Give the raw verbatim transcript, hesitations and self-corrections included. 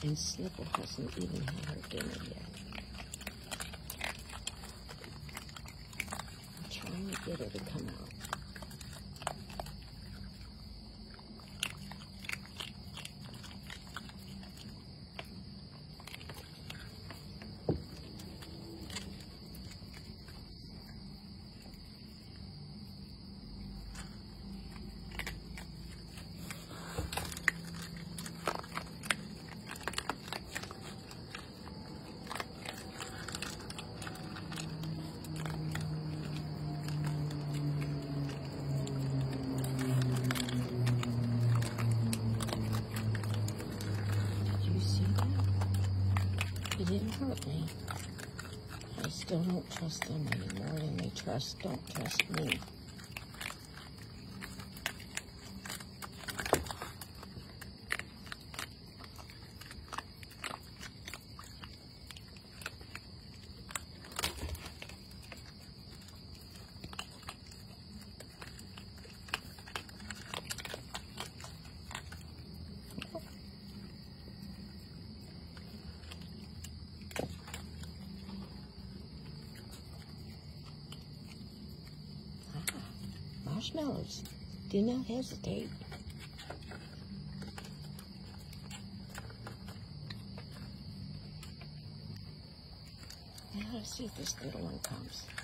And Snipple hasn't even had her dinner yet. I'm trying to get her to come out. It didn't hurt me. I still don't trust them any more than they trust, don't trust me. Marshmallows. Do not hesitate. Now let's see if this little one comes.